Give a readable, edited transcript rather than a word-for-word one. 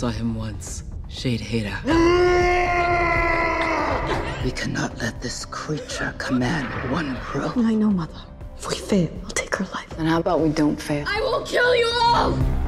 saw him once. Shade hater. We cannot let this creature command one row. I know, Mother. If we fail, we'll take her life. And how about we don't fail? I will kill you all!